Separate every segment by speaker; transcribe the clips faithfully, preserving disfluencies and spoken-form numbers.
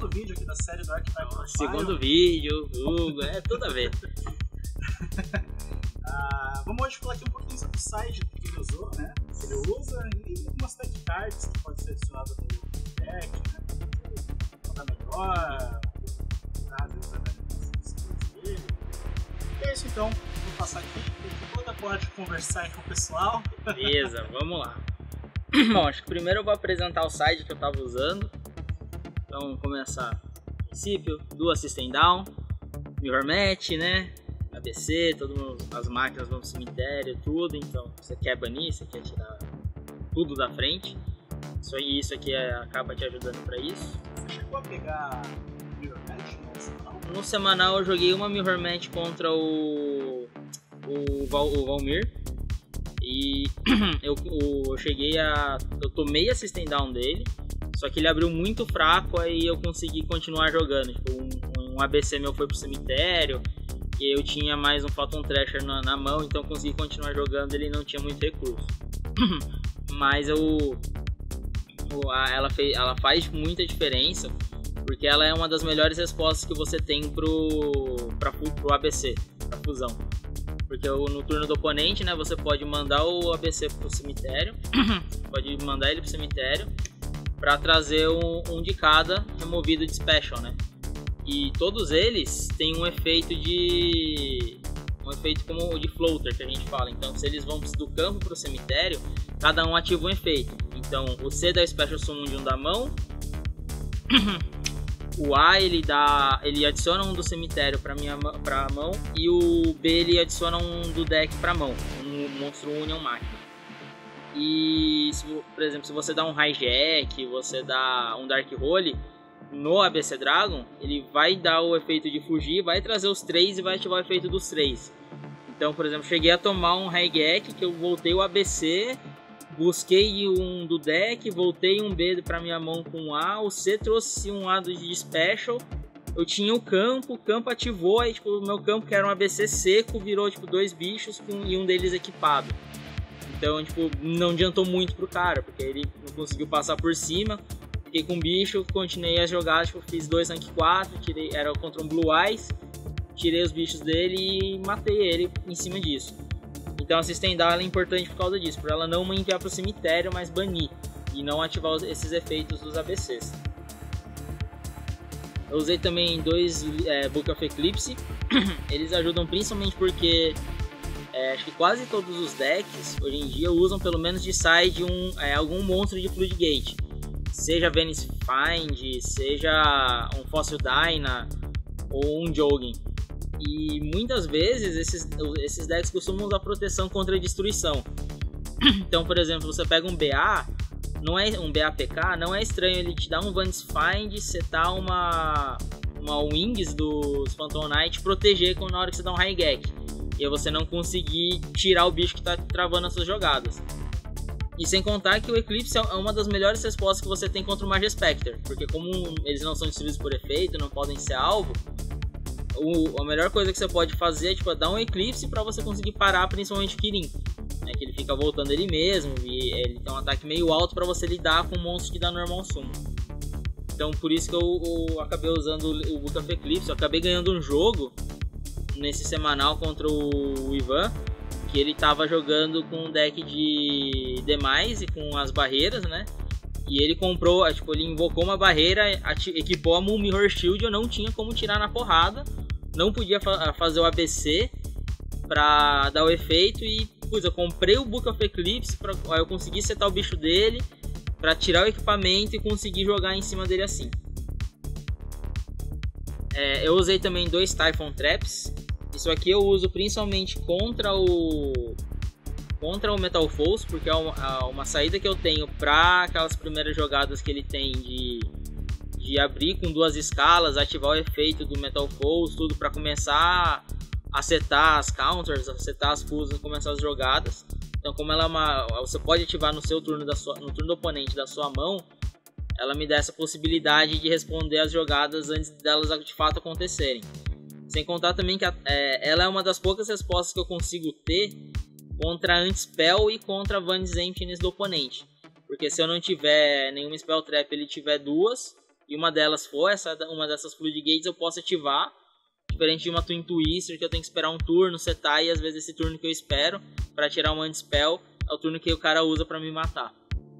Speaker 1: segundo vídeo aqui da série do Archetype Profile.
Speaker 2: Segundo vídeo, Hugo, é tudo a ver.
Speaker 1: uh, vamos hoje falar aqui um pouquinho sobre o site que ele usou, né? Que ele usa e algumas deck cards que pode ser adicionado no deck, né? Para melhor, caso dele. E é isso então, vou passar aqui, toda pode conversar com o pessoal.
Speaker 2: Beleza, vamos lá. Bom, acho que primeiro eu vou apresentar o site que eu estava usando. Então vamos começar. Princípio, duas System Down, Mirror Match, né? A B C, todo, as máquinas vão pro cemitério, tudo. Então você quer banir, você quer tirar tudo da frente. Isso, aí, isso aqui é, acaba te ajudando para isso.
Speaker 1: Você chegou a pegar Mirror Match no semanal?
Speaker 2: No semanal eu joguei uma Mirror Match contra o, o, Val, o Valmir. E eu, eu cheguei a... eu tomei a System Down dele, só que ele abriu muito fraco, aí eu consegui continuar jogando. Tipo, um, um A B C meu foi pro cemitério, e eu tinha mais um Phantom Thrasher na, na mão, então eu consegui continuar jogando, ele não tinha muito recurso. Mas eu, eu, ela, fez, ela faz muita diferença, porque ela é uma das melhores respostas que você tem pro, pra, pro A B C, pra fusão. Porque no turno do oponente, né, você pode mandar o A B C pro cemitério, pode mandar ele pro cemitério para trazer um, um de cada removido de special, né? E todos eles têm um efeito de um efeito como o de floater que a gente fala. Então, se eles vão do campo pro cemitério, cada um ativa um efeito. Então, o C dá special summon de um da mão. O A ele dá, ele adiciona um do cemitério para minha pra mão, e o B ele adiciona um do deck para mão, um monstro Union máquina. E se, por exemplo, se você dá um hijack, você dá um dark hole no A B C Dragon, ele vai dar o efeito de fugir, vai trazer os três e vai ativar o efeito dos três. Então, por exemplo, cheguei a tomar um hijack que eu voltei o A B C, busquei um do deck, voltei um B pra minha mão com um A, o C trouxe um A de special, eu tinha o campo, o campo ativou, aí tipo, o meu campo que era um A B C seco, virou tipo dois bichos com, e um deles equipado. Então, tipo, não adiantou muito pro cara, porque ele não conseguiu passar por cima, fiquei com o bicho, continuei as jogadas, tipo, fiz dois rank quatro, tirei, era contra um Blue Eyes, tirei os bichos dele e matei ele em cima disso. Então a System Down é importante por causa disso, por ela não enviar para o cemitério, mas banir e não ativar esses efeitos dos A B Cs. Eu usei também dois é, Book of Eclipse, eles ajudam principalmente porque é, acho que quase todos os decks hoje em dia usam pelo menos de side um, é, algum monstro de Floodgate, seja Venice Find, seja um Fossil Dyna ou um Jogging. E muitas vezes esses, esses decks costumam usar proteção contra a destruição. Então, por exemplo, você pega um B A, não é um B A P K, não é estranho ele te dar um Vanish Find, setar uma, uma Wings dos Phantom Knight, proteger na hora que você dá um Hijack. E aí você não conseguir tirar o bicho que está travando as suas jogadas. E sem contar que o Eclipse é uma das melhores respostas que você tem contra o Mage Spectre, porque como eles não são destruídos por efeito, não podem ser alvo, O, a melhor coisa que você pode fazer é tipo, dar um Eclipse para você conseguir parar principalmente o Kirin, né, que ele fica voltando ele mesmo e ele tem um ataque meio alto para você lidar com um monstro que dá normal summon. Então por isso que eu, eu acabei usando o Book of Eclipse. Eu acabei ganhando um jogo nesse semanal contra o Ivan, que ele tava jogando com um deck de Demise com as barreiras, né? E ele comprou, tipo, ele invocou uma barreira, equipou a Moon Mirror Shield, eu não tinha como tirar na porrada, não podia fa fazer o A B C pra dar o efeito e, pois, eu comprei o Book of Eclipse, pra, aí eu consegui setar o bicho dele pra tirar o equipamento e conseguir jogar em cima dele assim. É, eu usei também dois Typhon Traps, isso aqui eu uso principalmente contra o... contra o Metal Falls, porque é uma, uma saída que eu tenho para aquelas primeiras jogadas que ele tem de, de abrir com duas escalas, ativar o efeito do Metal Falls, tudo para começar a setar as counters, a setar as fusas, começar as jogadas. Então, como ela é uma, você pode ativar no seu turno da sua, no turno do oponente da sua mão, ela me dá essa possibilidade de responder as jogadas antes delas de fato acontecerem. Sem contar também que a, é, ela é uma das poucas respostas que eu consigo ter contra Anti-Spell e contra Vanish Emptiness do oponente. Porque se eu não tiver nenhuma Spell Trap, ele tiver duas, e uma delas for essa, uma dessas Floodgates, eu posso ativar, diferente de uma Twin Twister que eu tenho que esperar um turno, setar, e às vezes esse turno que eu espero para tirar um Anti-Spell é o turno que o cara usa para me matar.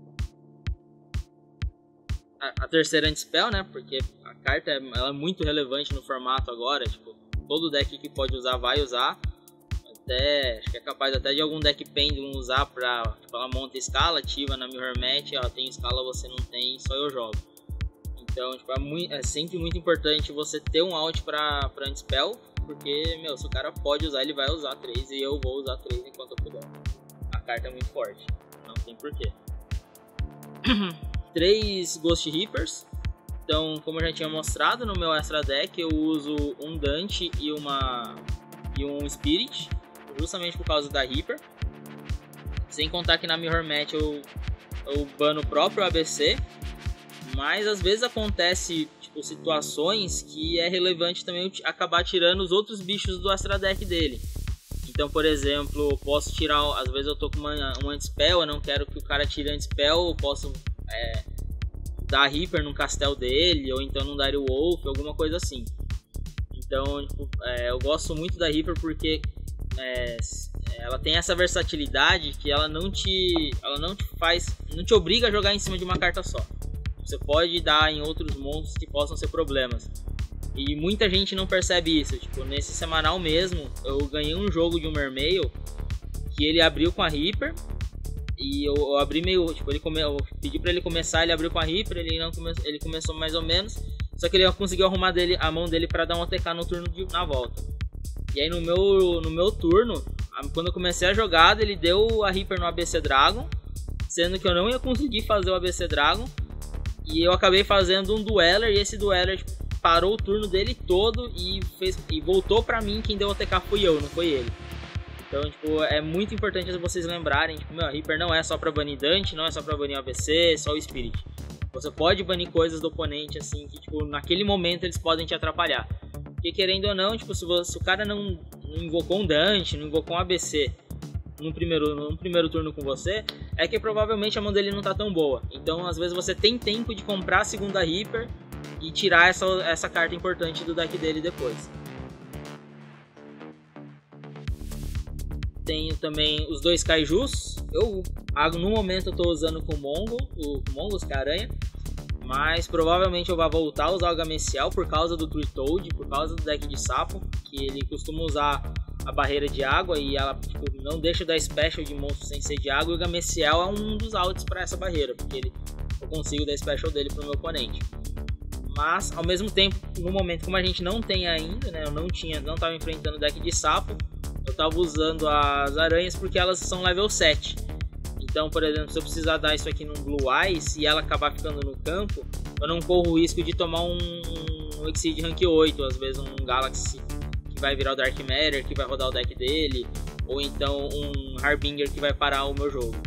Speaker 2: A, a terceira Anti-Spell, né, porque a carta é, ela é muito relevante no formato agora, tipo, todo deck que pode usar vai usar. Até, acho que é capaz até de algum deck Pendulum usar pra, tipo, ela monta escala, ativa na Mirror Match, ela tem escala, você não tem, só eu jogo. Então, tipo, é, muito, é sempre muito importante você ter um out pra, pra Anti-Spell, porque, meu, se o cara pode usar, ele vai usar três e eu vou usar três enquanto eu puder. A carta é muito forte, não tem porquê. Três Ghost Reapers. Então, como eu já tinha mostrado no meu Extra Deck, eu uso um Dante e, uma, e um Spirit, justamente por causa da Reaper. Sem contar que na Mirror Match eu, eu bano o próprio A B C. Mas às vezes acontece tipo, situações que é relevante também eu acabar tirando os outros bichos do Extra Deck dele. Então, por exemplo, eu posso tirar, às vezes eu tô com uma, um Anti-Spell, eu não quero que o cara tire Anti-Spell, eu posso é, dar a Reaper no castelo dele, ou então não dar o Wolf, alguma coisa assim. Então, tipo, é, eu gosto muito da Reaper porque é, ela tem essa versatilidade que ela não te, ela não te faz, não te obriga a jogar em cima de uma carta só. Você pode dar em outros monstros que possam ser problemas. E muita gente não percebe isso. Tipo, nesse semanal mesmo, eu ganhei um jogo de um Mermail que ele abriu com a Reaper. E eu, eu abri meio. Tipo, ele come, eu pedi pra ele começar, ele abriu com a Reaper, ele, não come, ele começou mais ou menos. Só que ele conseguiu arrumar dele, a mão dele pra dar um A T K no turno de, na volta. E aí no meu, no meu turno, quando eu comecei a jogada, ele deu a Reaper no A B C Dragon. Sendo que eu não ia conseguir fazer o A B C Dragon. E eu acabei fazendo um Dueler, e esse Dueler tipo, parou o turno dele todo e, fez, e voltou pra mim. Quem deu o A T K fui eu, não foi ele. Então, tipo, é muito importante vocês lembrarem, tipo, meu, a Reaper não é só pra banir Dante, não é só pra banir o A B C, só o Spirit. Você pode banir coisas do oponente, assim, que, tipo, naquele momento eles podem te atrapalhar. Porque, querendo ou não, tipo, se, você, se o cara não, não invocou um Dante, não invocou um A B C no primeiro, no primeiro turno com você, é que provavelmente a mão dele não tá tão boa. Então, às vezes, você tem tempo de comprar a segunda Reaper e tirar essa, essa carta importante do deck dele depois. Tenho também os dois Kaijus. Eu, no momento, eu tô usando com o Mongo, o Mongos, que é a aranha. Mas provavelmente eu vou voltar a usar o Gameciel por causa do Turtoad, por causa do deck de sapo, que ele costuma usar a barreira de água e ela tipo, não deixa dar special de monstro sem ser de água. E o Gameciel é um dos outs para essa barreira, porque ele, eu consigo dar special dele pro meu oponente. Mas, ao mesmo tempo, no momento, como a gente não tem ainda, né, eu não tinha, não estava enfrentando o deck de sapo, eu estava usando as aranhas porque elas são level sete. Então, por exemplo, se eu precisar dar isso aqui num Blue Eyes e ela acabar ficando no campo, eu não corro o risco de tomar um, um Exceed Rank oito, às vezes um Galaxy que vai virar o Dark Matter, que vai rodar o deck dele, ou então um Harbinger que vai parar o meu jogo.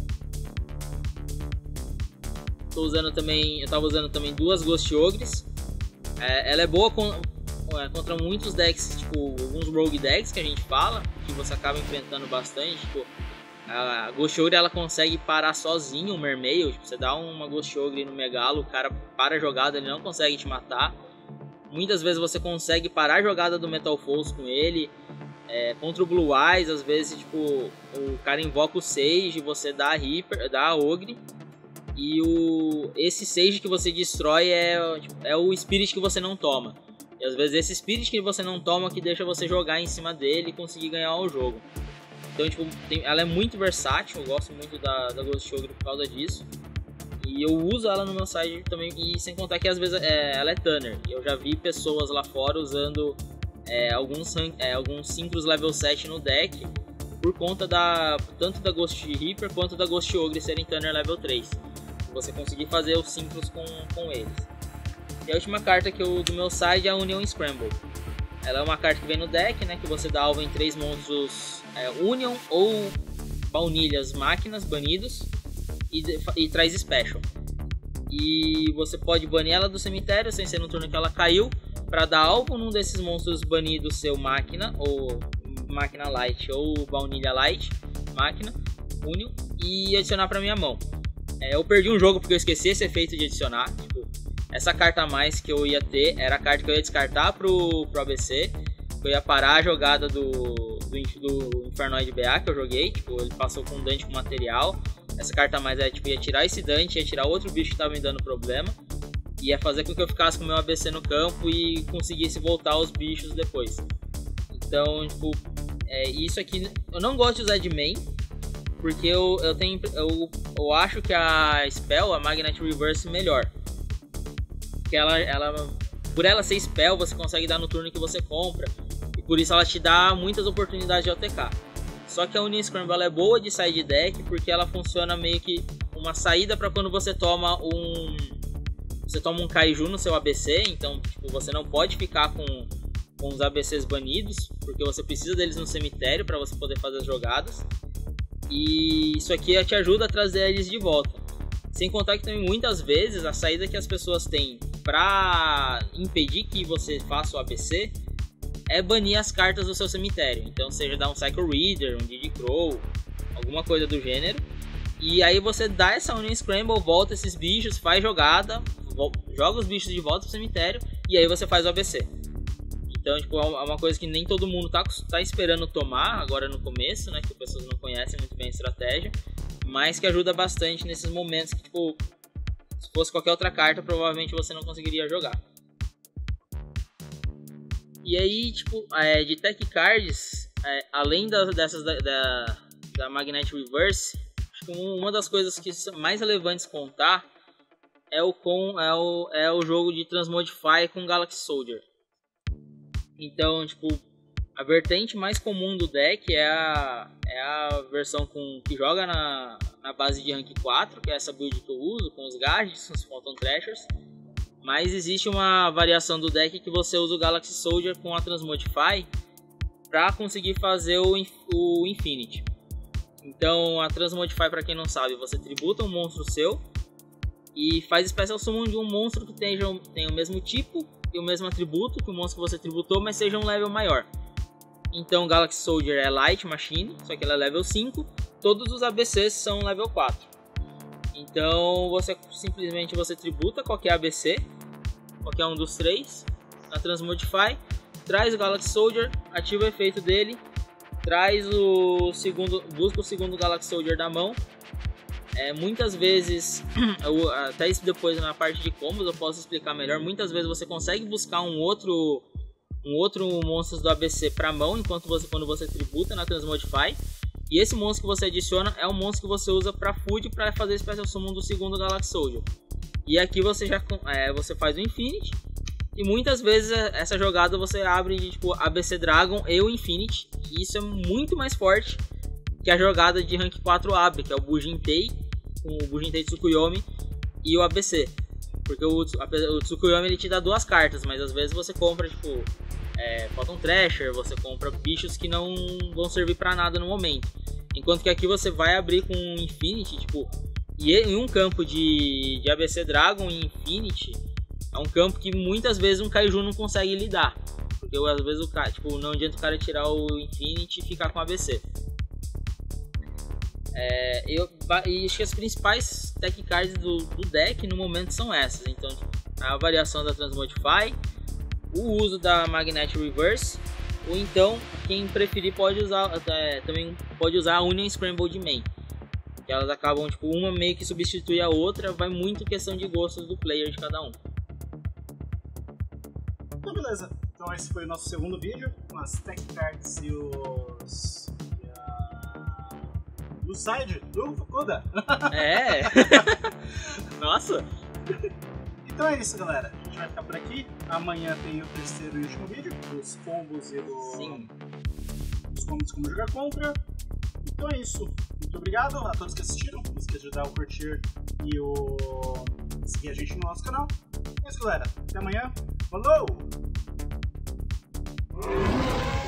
Speaker 2: Tô usando também, eu tava usando também duas Ghost Ogres. É, ela é boa com, é, contra muitos decks, tipo alguns Rogue decks que a gente fala, que você acaba enfrentando bastante. Tipo, a Ghost Ogre ela consegue parar sozinho o Mermail. Tipo, você dá uma Ghost Ogre no Megalo, o cara para a jogada, ele não consegue te matar. Muitas vezes você consegue parar a jogada do Metal Force com ele. É, contra o Blue Eyes, às vezes tipo, o cara invoca o Sage, você dá a Reaper, dá a Ogre. E o, esse Sage que você destrói é, tipo, é o Spirit que você não toma. E às vezes esse Spirit que você não toma que deixa você jogar em cima dele e conseguir ganhar o jogo. Então tipo, tem, ela é muito versátil, eu gosto muito da, da Ghost Ogre por causa disso. E eu uso ela no meu site também, e sem contar que às vezes é, ela é Tanner. Eu já vi pessoas lá fora usando é, alguns, é, alguns Synchros level sete no deck por conta da, tanto da Ghost Reaper quanto da Ghost Ogre serem Tanner level três. Você conseguir fazer os Synchros com, com eles. E a última carta que eu, do meu side é a Union Scramble. Ela é uma carta que vem no deck, né, que você dá alvo em três monstros é, Union ou baunilhas máquinas banidos e, e traz Special. E você pode banir ela do cemitério sem ser no turno que ela caiu, para dar alvo num desses monstros banidos, seu máquina ou máquina light ou baunilha light, máquina, Union, e adicionar para minha mão. É, eu perdi um jogo porque eu esqueci esse efeito de adicionar. Tipo, essa carta a mais que eu ia ter era a carta que eu ia descartar pro, pro A B C. Eu ia parar a jogada do, do, do Infernoid B A que eu joguei. Tipo, ele passou com um Dante com material. Essa carta a mais é, tipo, ia tirar esse Dante, ia tirar outro bicho que tava me dando problema. Ia fazer com que eu ficasse com o meu A B C no campo e conseguisse voltar os bichos depois. Então, tipo, é, isso aqui eu não gosto de usar de main. Porque eu, eu, tenho, eu, eu acho que a Spell, a Magnet Reverse, melhor. Porque ela, ela, por ela ser Spell, você consegue dar no turno que você compra. E por isso ela te dá muitas oportunidades de O T K. Só que a Union Scramble é boa de side deck porque ela funciona meio que uma saída para quando você toma um... Você toma um Kaiju no seu A B C. Então, tipo, você não pode ficar com, com os A B Cs banidos. Porque você precisa deles no cemitério para você poder fazer as jogadas. E isso aqui te ajuda a trazer eles de volta. Sem contar que também muitas vezes a saída que as pessoas têm para impedir que você faça o A B C é banir as cartas do seu cemitério. Então seja dar um Cycle Reader, um Diddy Crow, alguma coisa do gênero. E aí você dá essa Union Scramble, volta esses bichos, faz jogada, joga os bichos de volta pro cemitério e aí você faz o A B C. Então, tipo, é uma coisa que nem todo mundo tá, tá esperando tomar agora no começo, né? Que as pessoas não conhecem muito bem a estratégia. Mas que ajuda bastante nesses momentos que, tipo, se fosse qualquer outra carta, provavelmente você não conseguiria jogar. E aí, tipo, é, de Tech Cards, é, além da, dessas da, da, da Magnet Reverse, acho que uma das coisas que são mais relevantes contar é o, com, é o, é o jogo de Transmodify com Galaxy Soldier. Então, tipo, a vertente mais comum do deck é a, é a versão com, que joga na, na base de rank quatro, que é essa build que eu uso, com os Gadgets, os Phantom Thrashers. Mas existe uma variação do deck que você usa o Galaxy Soldier com a Transmodify para conseguir fazer o, o Infinity. Então, a Transmodify, para quem não sabe, você tributa um monstro seu e faz Special Summon de um monstro que tenha, tenha o mesmo tipo e o mesmo atributo que o monstro que você tributou, mas seja um level maior. Então Galaxy Soldier é Light Machine, só que ela é level cinco. Todos os A B Cs são level quatro. Então você simplesmente você tributa qualquer A B C, qualquer um dos três, na Transmodify, traz o Galaxy Soldier, ativa o efeito dele, traz o segundo, busca o segundo Galaxy Soldier da mão. É, muitas vezes, eu, até isso depois na parte de combos eu posso explicar melhor. Muitas vezes você consegue buscar um outro, um outro monstro do A B C para mão enquanto você, quando você tributa na Transmodify. E esse monstro que você adiciona é um monstro que você usa para food para fazer Special Summon do segundo Galaxy Soldier. E aqui você já é, você faz o Infinity. E muitas vezes essa jogada você abre de tipo A B C Dragon e o Infinity. E isso é muito mais forte que a jogada de rank quatro abre, que é o Bujintei, com o Bujintei Tsukuyomi e o A B C. Porque o, o Tsukuyomi ele te dá duas cartas, mas às vezes você compra tipo é, Phantom Thrasher, você compra bichos que não vão servir pra nada no momento. Enquanto que aqui você vai abrir com Infinity, tipo, e em um campo de, de A B C Dragon e Infinity, é um campo que muitas vezes um Kaiju não consegue lidar. Porque às vezes o cara, tipo, não adianta o cara tirar o Infinity e ficar com A B C. É, eu, e acho que as principais tech cards do, do deck no momento são essas. Então, a variação da Transmodify, o uso da Magnet Reverse, ou então, quem preferir pode usar é, também pode usar a Union Scramble de main. Que elas acabam, tipo, uma meio que substitui a outra, vai muito questão de gostos do player de cada um.
Speaker 1: Então, beleza. Então, esse foi o nosso segundo vídeo com as tech cards e os. No side do Fukuda.
Speaker 2: É. Nossa.
Speaker 1: Então é isso, galera. A gente vai ficar por aqui. Amanhã tem o terceiro e último vídeo dos combos e do...
Speaker 2: Sim.
Speaker 1: dos combos como jogar contra. Então é isso. Muito obrigado a todos que assistiram. Não esqueça de dar o curtir e o seguir a gente no nosso canal. É isso, galera. Até amanhã. Falou!